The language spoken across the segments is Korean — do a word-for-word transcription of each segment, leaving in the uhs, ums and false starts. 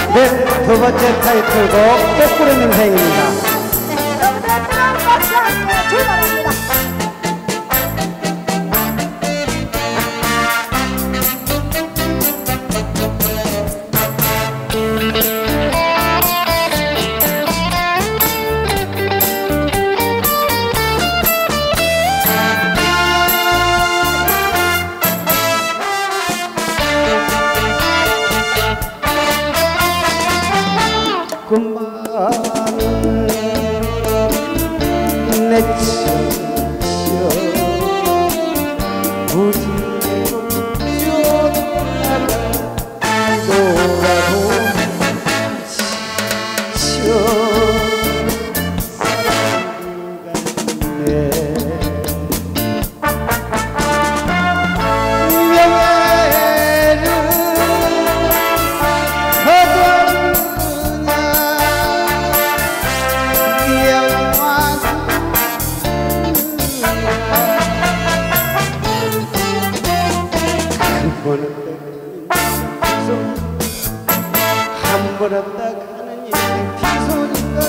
네, 두 번째 타이틀곡 꽃구름 인생입니다. 네, 여러분들 뜨거운 박수와 함께 출발합니다. 꿈만은 내치며 무지개로 뛰어나가 돌아도 지쳐 사랑하네. 명예를 한 번 왔다 가는 인생 피소니까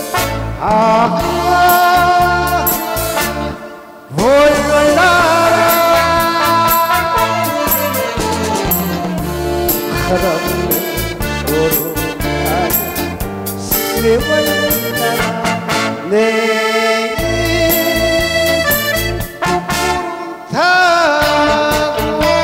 아 월월 날아 바람에 걸어가는 세월 날아 내일 꽃구름 타고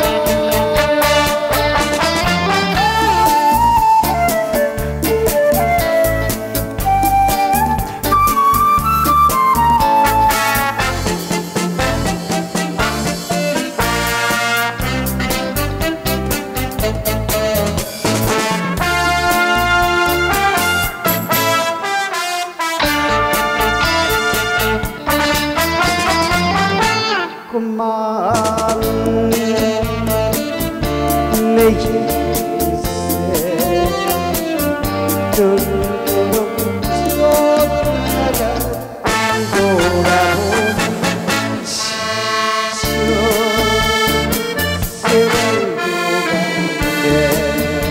꿈만 내 인생 뚫고 뛰어나가 돌아보면 지쳐 세월도 가는데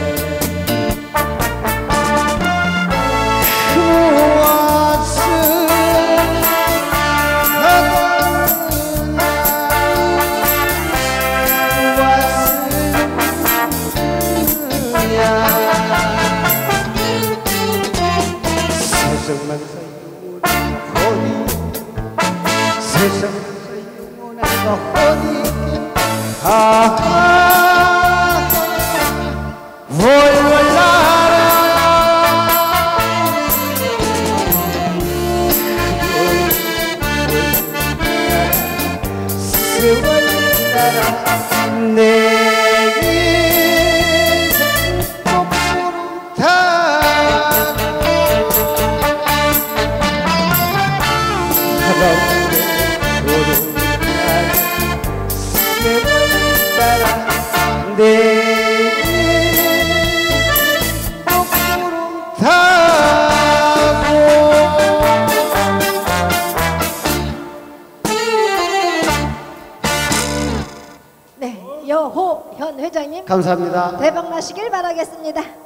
세상만 살고 세상만 살고 내가 어디 아 월월 날아 세월 날아 내 인생 꽃구름 타고 내 꽃구름 타고. 네, 여호현 회장님 감사합니다. 대박 나시길 바라겠습니다.